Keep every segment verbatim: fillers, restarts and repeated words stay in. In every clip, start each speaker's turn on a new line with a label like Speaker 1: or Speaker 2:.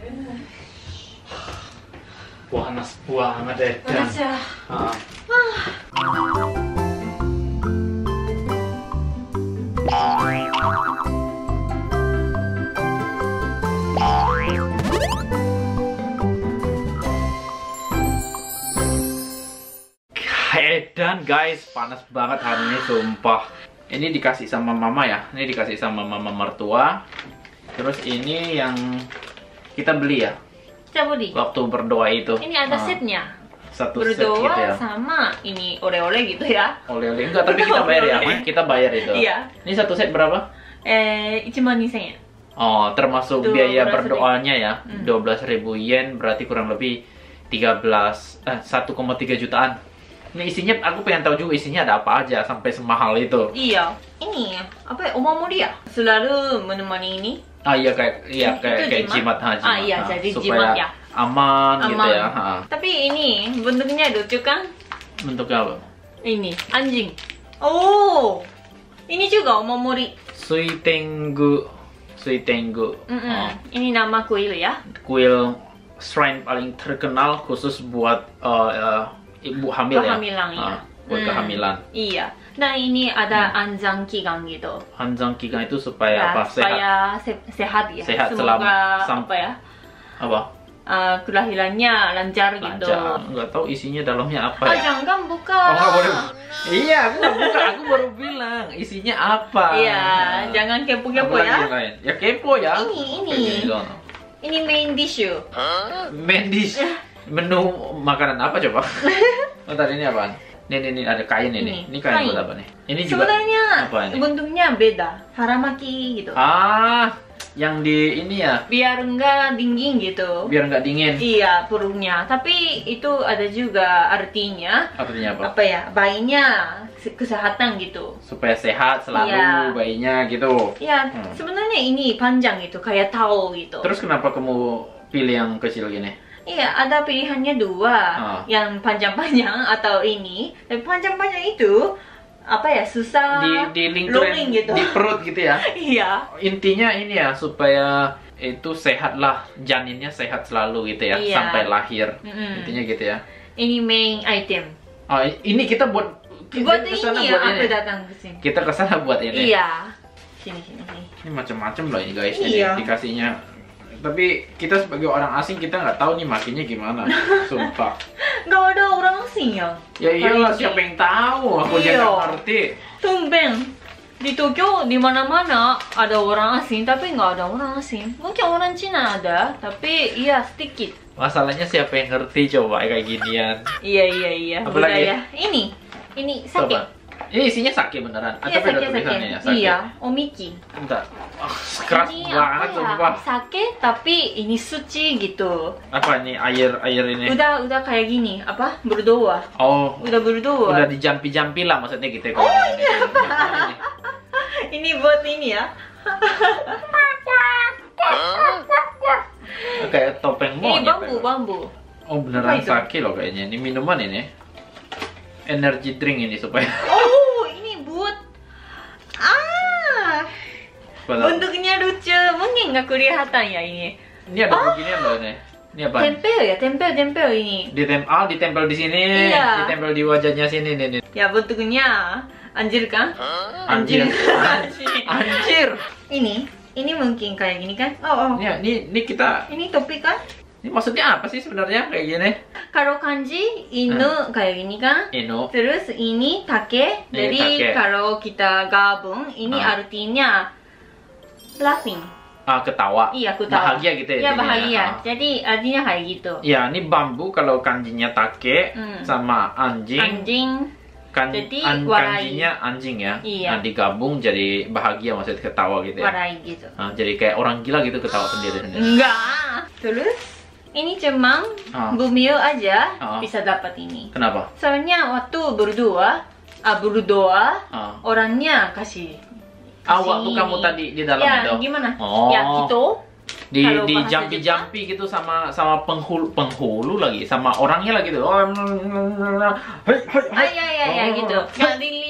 Speaker 1: Panas banget deh.
Speaker 2: Panas ya.
Speaker 1: Ah. Edan guys, panas banget hari ini sumpah. Ini dikasih sama mama ya. Ini dikasih sama mama mertua. Terus ini yang kita beli ya.
Speaker 2: Kita beli.
Speaker 1: Waktu berdoa itu.
Speaker 2: Ini ada
Speaker 1: Ah,
Speaker 2: setnya.
Speaker 1: Satu
Speaker 2: Berdoa
Speaker 1: set gitu ya.
Speaker 2: sama ini oleh-oleh gitu ya.
Speaker 1: Oleh-oleh enggak, tapi kita bayar ya.
Speaker 2: Oleh-oleh.
Speaker 1: Kita bayar itu.
Speaker 2: Iya.
Speaker 1: Ini satu set berapa?
Speaker 2: Eh, one thousand two hundred yen.
Speaker 1: Oh, termasuk
Speaker 2: Dua
Speaker 1: biaya
Speaker 2: belas ribu.
Speaker 1: berdoanya ya.
Speaker 2: Hmm.
Speaker 1: dua belas ribu yen berarti kurang lebih tiga belas eh satu koma tiga jutaan. Ini isinya aku pengen tahu juga isinya ada apa aja sampai semahal itu.
Speaker 2: Iya. Ini apa ya? Omamori ya? Selalu menemani ini.
Speaker 1: Ah iya kayak iya
Speaker 2: Itu
Speaker 1: kayak kayak
Speaker 2: jimat.
Speaker 1: jimat haji.
Speaker 2: Ah, iya, jadi
Speaker 1: supaya
Speaker 2: jimat ya.
Speaker 1: Aman, gitu
Speaker 2: Aman.
Speaker 1: ya. Ha.
Speaker 2: Tapi ini bentuknya lucu kan?
Speaker 1: Bentuknya apa?
Speaker 2: Ini anjing. Oh. Ini juga omamori.
Speaker 1: Suitengu. Suitengu.
Speaker 2: Mm -mm.
Speaker 1: Oh,
Speaker 2: Ini nama kuil ya.
Speaker 1: kuil shrine paling terkenal khusus buat uh, uh, ibu hamil
Speaker 2: Kehamilan
Speaker 1: ya.
Speaker 2: ya.
Speaker 1: Ah, buat
Speaker 2: Hmm.
Speaker 1: kehamilan.
Speaker 2: Iya. Nah ini ada anjang kigang gitu.
Speaker 1: Hanjang kigang itu supaya
Speaker 2: Ya,
Speaker 1: apa? Sehat.
Speaker 2: supaya se- sehat ya.
Speaker 1: Sehat
Speaker 2: Semoga
Speaker 1: selama- sam-
Speaker 2: apa ya?
Speaker 1: Apa?
Speaker 2: Uh, kelahirannya lancar, gitu.
Speaker 1: Lancar. Nggak tahu isinya dalamnya apa
Speaker 2: Ah,
Speaker 1: ya.
Speaker 2: jangan buka.
Speaker 1: Oh, nggak boleh. Iya, aku nggak buka. Aku baru bilang isinya apa.
Speaker 2: Iya, jangan kepo-kepo
Speaker 1: Apa lagi
Speaker 2: ya.
Speaker 1: yang lain? Ya kepo ya.
Speaker 2: Ini, ini.
Speaker 1: Kayak gini doang.
Speaker 2: Ini main dish.
Speaker 1: Main dish. Menu makanan apa coba? Bentar, ini apaan? Nih, nih, nih, ada kain ini.
Speaker 2: Ini,
Speaker 1: Ini kain
Speaker 2: kain.
Speaker 1: buat apa nih? Ini juga
Speaker 2: Sebenarnya
Speaker 1: apa ini?
Speaker 2: bentuknya beda. Haramaki gitu.
Speaker 1: Ah, yang di ini ya,
Speaker 2: Biar enggak dingin gitu.
Speaker 1: biar nggak dingin.
Speaker 2: Iya, perutnya. Tapi itu ada juga artinya
Speaker 1: Artinya apa?
Speaker 2: apa ya? Bayinya se- kesehatan gitu.
Speaker 1: Supaya sehat selalu
Speaker 2: Iya.
Speaker 1: bayinya gitu.
Speaker 2: Ya,
Speaker 1: Hmm.
Speaker 2: sebenarnya ini panjang gitu, kayak towel gitu.
Speaker 1: Terus kenapa kamu pilih yang kecil gini?
Speaker 2: Iya, ada pilihannya dua,
Speaker 1: Ah.
Speaker 2: yang panjang-panjang atau ini. Tapi panjang-panjang itu apa ya, susah
Speaker 1: Di di
Speaker 2: loading
Speaker 1: lingkuran
Speaker 2: gitu.
Speaker 1: di perut gitu ya.
Speaker 2: Iya,
Speaker 1: Intinya ini ya supaya itu sehat lah, janinnya sehat selalu gitu ya
Speaker 2: Iya.
Speaker 1: sampai lahir.
Speaker 2: Mm-mm.
Speaker 1: Intinya gitu ya.
Speaker 2: ini main item.
Speaker 1: Oh, ini kita buat kita
Speaker 2: Buat
Speaker 1: kesana
Speaker 2: ini
Speaker 1: buat
Speaker 2: ya,
Speaker 1: ini.
Speaker 2: aku datang ke sini.
Speaker 1: Kita kesana buat ini.
Speaker 2: Iya, sini sini sini.
Speaker 1: Ini macam-macam loh ini guys.
Speaker 2: Iya.
Speaker 1: Ini dikasihnya. Tapi kita sebagai orang asing kita nggak tahu nih makinya gimana. Sumpah.
Speaker 2: Nggak ada orang asing ya?
Speaker 1: Ya iyalah,
Speaker 2: Kali
Speaker 1: siapa
Speaker 2: ini.
Speaker 1: yang tahu? Aku aja
Speaker 2: Iya.
Speaker 1: nggak ngerti.
Speaker 2: Tumben di Tokyo di mana-mana ada orang asing, tapi nggak ada orang asing. Mungkin orang Cina ada, tapi iya sedikit.
Speaker 1: Masalahnya siapa yang ngerti coba kayak ginian?
Speaker 2: Iya iya iya.
Speaker 1: Apa lagi?
Speaker 2: Budaya. Ini ini sake.
Speaker 1: Coba. Ini isinya sake beneran.
Speaker 2: Iya
Speaker 1: Atau beda
Speaker 2: sake sake.
Speaker 1: tulisannya ya? Sake.
Speaker 2: Iya, omiki.
Speaker 1: Entar. Oh, keras
Speaker 2: Ini
Speaker 1: banget
Speaker 2: apa ya?
Speaker 1: sumpah.
Speaker 2: Sake tapi ini suci gitu.
Speaker 1: Apa nih air air ini?
Speaker 2: Udah udah kayak gini, apa? Berdoa.
Speaker 1: Oh,
Speaker 2: Udah berdoa.
Speaker 1: udah dijampi-jampi lah maksudnya gitu ya.
Speaker 2: Oh,
Speaker 1: iya. Ini.
Speaker 2: Ini buat ini ya.
Speaker 1: Kayak topeng
Speaker 2: Ini
Speaker 1: monyet.
Speaker 2: bambu,
Speaker 1: ya.
Speaker 2: bambu.
Speaker 1: Oh beneran
Speaker 2: Apa itu?
Speaker 1: sake loh kayaknya. Ini minuman ini. Energy drink ini supaya.
Speaker 2: Oh, ini buat ah.
Speaker 1: Supaya-
Speaker 2: Bentuknya lucu. Mungkin nggak kelihatan ya ini.
Speaker 1: Ini ada beginian loh ini. Ini apa?
Speaker 2: Tempel ya, tempel tempel ini.
Speaker 1: Ditempel, ah, ditempel di sini,
Speaker 2: Iya.
Speaker 1: ditempel di wajahnya sini nih. nih.
Speaker 2: Ya bentuknya anjir kan?
Speaker 1: Anjir.
Speaker 2: Anjir.
Speaker 1: Anjir.
Speaker 2: Ini, ini mungkin kayak gini kan? Oh, oh.
Speaker 1: Ini, ini, ini kita,
Speaker 2: Ini topi kan?
Speaker 1: ini maksudnya apa sih sebenarnya kayak gini?
Speaker 2: Kalau kanji inu kayak gini kan?
Speaker 1: Inu.
Speaker 2: Terus ini take.
Speaker 1: Ini
Speaker 2: Jadi
Speaker 1: take.
Speaker 2: kalau kita gabung, ini
Speaker 1: Ah.
Speaker 2: artinya laughing.
Speaker 1: Ah, ketawa.
Speaker 2: Iya, aku tahu.
Speaker 1: Bahagia gitu ya.
Speaker 2: Iya,
Speaker 1: intinya.
Speaker 2: bahagia.
Speaker 1: Ah.
Speaker 2: Jadi artinya kayak gitu.
Speaker 1: Ya, ini bambu kalau kanjinya take
Speaker 2: Hmm.
Speaker 1: sama anjing.
Speaker 2: Anjing.
Speaker 1: Kan,
Speaker 2: Jadi,
Speaker 1: an-
Speaker 2: warai.
Speaker 1: kanjinya anjing ya.
Speaker 2: Iya.
Speaker 1: Nah, digabung jadi bahagia maksudnya ketawa gitu ya.
Speaker 2: Warai gitu.
Speaker 1: Nah, jadi kayak orang gila gitu ketawa sendiri sendiri.
Speaker 2: Enggak. Terus ini cuma
Speaker 1: Ah.
Speaker 2: Bumil aja
Speaker 1: Ah.
Speaker 2: bisa dapat ini.
Speaker 1: Kenapa?
Speaker 2: Soalnya waktu berdoa, ah berdoa,
Speaker 1: Ah.
Speaker 2: orangnya kasih.
Speaker 1: Ah,
Speaker 2: kasih
Speaker 1: waktu
Speaker 2: ini.
Speaker 1: kamu tadi di dalam
Speaker 2: ya,
Speaker 1: itu.
Speaker 2: gimana?
Speaker 1: Oh.
Speaker 2: Ya gitu.
Speaker 1: di
Speaker 2: Kalau
Speaker 1: di
Speaker 2: bahasa
Speaker 1: jampi-jampi gitu sama sama penghulu penghulu lagi sama orangnya lagi tuh. Oh, hei, hei,
Speaker 2: Ah
Speaker 1: hei.
Speaker 2: ya ya ya
Speaker 1: Oh.
Speaker 2: gitu. Ya li li li li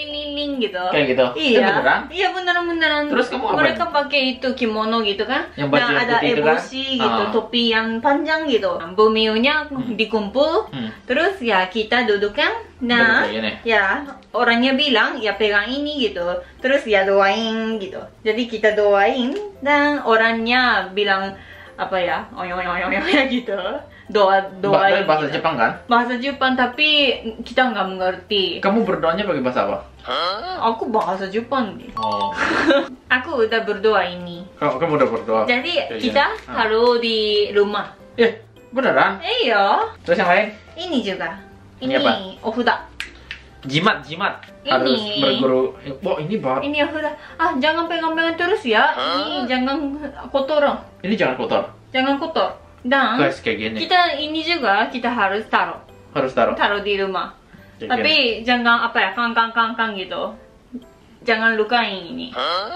Speaker 2: doain gitu.
Speaker 1: Kayak gitu?
Speaker 2: Iya.
Speaker 1: Eh, beneran?
Speaker 2: Iya beneran-beneran.
Speaker 1: Terus kamu apa?
Speaker 2: Mereka pakai itu kimono gitu kan?
Speaker 1: Yang baju
Speaker 2: nah,
Speaker 1: yang
Speaker 2: ada
Speaker 1: putih itu kan?
Speaker 2: eboshi gitu,
Speaker 1: Ah.
Speaker 2: topi yang panjang gitu. Bumiunya dikumpul,
Speaker 1: Hmm.
Speaker 2: terus ya kita duduk kan? Nah,
Speaker 1: Duduk kayak gini.
Speaker 2: ya orangnya bilang ya pegang ini gitu, terus ya doain gitu. Jadi kita doain dan orangnya bilang apa ya, oyo oyo oyo oyo gitu. Doa
Speaker 1: Ba-
Speaker 2: doain.
Speaker 1: tapi bahasa
Speaker 2: gitu.
Speaker 1: Jepang kan?
Speaker 2: Bahasa Jepang tapi kita nggak mengerti.
Speaker 1: Kamu berdoanya pakai bahasa apa?
Speaker 2: Aku bahasa Jepang nih.
Speaker 1: Oh.
Speaker 2: Aku udah berdoa ini.
Speaker 1: Kamu, kamu udah berdoa?
Speaker 2: Jadi
Speaker 1: Kayak
Speaker 2: kita
Speaker 1: gini. Ah.
Speaker 2: taruh di rumah.
Speaker 1: Eh, beneran?
Speaker 2: Iya.
Speaker 1: Terus yang lain?
Speaker 2: Ini juga.
Speaker 1: Ini
Speaker 2: Ini
Speaker 1: apa?
Speaker 2: ofuda.
Speaker 1: Jimat, jimat.
Speaker 2: Ini.
Speaker 1: Harus berguru. Wah, ini banget.
Speaker 2: Ini ofuda. Ah, jangan pegang-pegang terus ya. Ini jangan kotor.
Speaker 1: Ini jangan kotor.
Speaker 2: Jangan kotor. Dan
Speaker 1: Guys, kayak gini.
Speaker 2: kita ini juga kita harus taruh.
Speaker 1: Harus taruh.
Speaker 2: Taruh di rumah.
Speaker 1: Kayak
Speaker 2: Tapi jangan apa ya, kang-kang-kang gitu. Jangan lukain ini.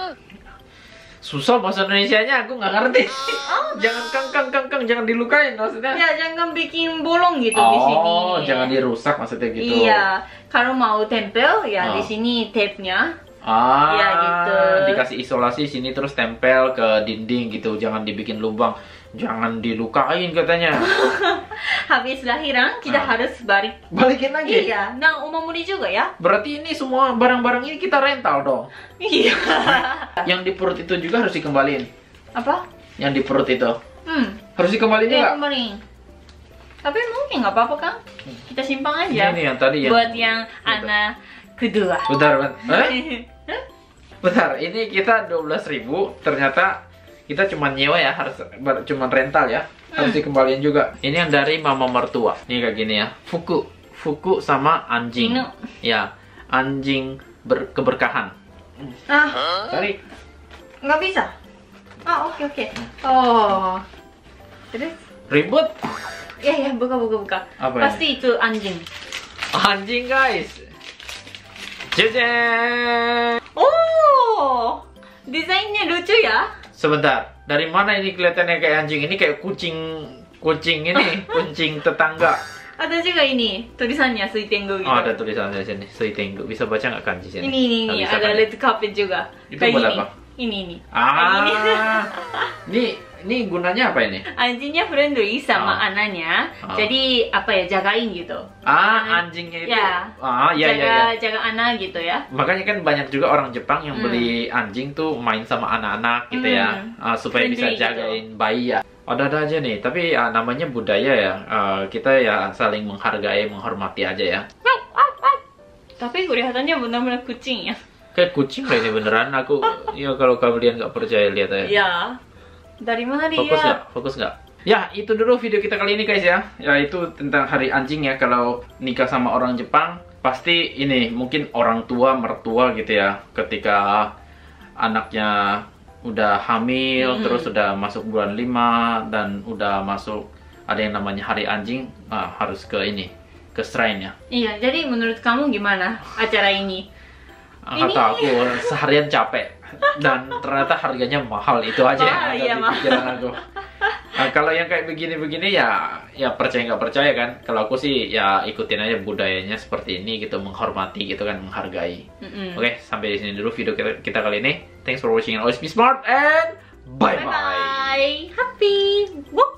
Speaker 1: Susah bahasa Indonesianya, aku nggak ngerti. Jangan kang kang kang kang, jangan dilukain maksudnya.
Speaker 2: Ya, jangan bikin bolong gitu di sini.
Speaker 1: Oh, jangan dirusak maksudnya gitu.
Speaker 2: Iya, kalau mau tempel ya
Speaker 1: Oh.
Speaker 2: di sini tape-nya.
Speaker 1: Ah,
Speaker 2: Iya, gitu.
Speaker 1: dikasih isolasi sini terus tempel ke dinding gitu, jangan dibikin lubang, jangan dilukain katanya.
Speaker 2: Habis lahiran kita
Speaker 1: Ah.
Speaker 2: harus balik.
Speaker 1: Balikin lagi.
Speaker 2: Iya, nah umumnya juga ya.
Speaker 1: Berarti ini semua barang-barang ini kita rental dong.
Speaker 2: Iya.
Speaker 1: Yang di perut itu juga harus dikembaliin.
Speaker 2: Apa?
Speaker 1: Yang di perut itu
Speaker 2: Hmm.
Speaker 1: harus dikembaliin
Speaker 2: Dia
Speaker 1: juga.
Speaker 2: kembali. Tapi mungkin nggak apa-apa kan? Kita simpan
Speaker 1: Ini
Speaker 2: aja.
Speaker 1: nih yang tadi yang.
Speaker 2: Buat yang anak kedua.
Speaker 1: Bentar, bentar. Eh? Bentar, ini kita dua belas ribu, ternyata kita cuma nyewa ya, harus ber- cuma rental ya. Harus
Speaker 2: Hmm.
Speaker 1: dikembaliin juga. Ini yang dari mama mertua. Ini kayak gini ya. Fuku, fuku sama anjing.
Speaker 2: Inu.
Speaker 1: Ya, anjing berkeberkahan.
Speaker 2: Ah,
Speaker 1: Tarik.
Speaker 2: nggak bisa. Ah, oke oke. Oh. Terus?
Speaker 1: Ribut.
Speaker 2: Ya ya, buka buka buka.
Speaker 1: Apa
Speaker 2: Pasti itu anjing.
Speaker 1: Anjing, guys. Jejen.
Speaker 2: Oh, desainnya lucu ya.
Speaker 1: Sebentar, dari mana ini kelihatannya kayak anjing? Ini kayak kucing, kucing ini, kucing tetangga.
Speaker 2: Ada juga ini tulisannya Suitengu gitu.
Speaker 1: Oh, ada tulisannya di sini, Suitengu. Bisa baca nggak kanji sini?
Speaker 2: Ini ini
Speaker 1: Nggak
Speaker 2: ini
Speaker 1: bisa
Speaker 2: ada
Speaker 1: kan?
Speaker 2: red carpet juga.
Speaker 1: Itu
Speaker 2: Kayak
Speaker 1: buat
Speaker 2: gini.
Speaker 1: apa?
Speaker 2: Ini ini.
Speaker 1: Ah,
Speaker 2: Kayak gini.
Speaker 1: ini, ini gunanya apa ini?
Speaker 2: Anjingnya friendly sama
Speaker 1: Ah.
Speaker 2: anaknya.
Speaker 1: Ah.
Speaker 2: Jadi apa ya, jagain gitu.
Speaker 1: Ah, anjingnya itu.
Speaker 2: Ya.
Speaker 1: Ah, iya,
Speaker 2: jaga
Speaker 1: iya, iya.
Speaker 2: jaga anak gitu ya.
Speaker 1: Makanya kan banyak juga orang Jepang yang
Speaker 2: Hmm.
Speaker 1: beli anjing tuh main sama anak-anak gitu ya,
Speaker 2: Hmm.
Speaker 1: Ah, supaya bisa
Speaker 2: Friendly gitu.
Speaker 1: jagain bayi ya. Ada-ada aja nih, tapi ya, namanya budaya ya, Ah, kita ya saling menghargai, menghormati aja ya.
Speaker 2: Tapi kelihatannya benar-benar kucing ya.
Speaker 1: Kayak kucing lah ini beneran, aku ya kalau kalian nggak percaya lihat aja.
Speaker 2: Ya. Dari mana dia?
Speaker 1: Fokus nggak? Fokus nggak? Ya, itu dulu video kita kali ini guys ya. Ya, itu tentang hari anjing ya. Kalau nikah sama orang Jepang, pasti ini mungkin orang tua, mertua gitu ya. Ketika anaknya udah hamil,
Speaker 2: Mm-mm.
Speaker 1: terus udah masuk bulan lima, dan udah masuk ada yang namanya hari anjing, ah, harus ke ini, ke shrine ya.
Speaker 2: Iya, jadi menurut kamu gimana acara ini?
Speaker 1: Ah,
Speaker 2: Ini-
Speaker 1: Kata aku seharian capek dan ternyata harganya mahal, itu aja yang
Speaker 2: Mahal,
Speaker 1: ada
Speaker 2: iya,
Speaker 1: di
Speaker 2: mahal.
Speaker 1: pikiran aku. Nah, kalau yang kayak begini-begini ya, ya percaya nggak percaya kan. Kalau aku sih ya ikutin aja budayanya seperti ini gitu, menghormati gitu kan, menghargai.
Speaker 2: Mm-mm.
Speaker 1: Oke, sampai di sini dulu video kita, kita kali ini. Thanks for watching and always be smart and bye bye.
Speaker 2: Bye bye. Happy. Whoop.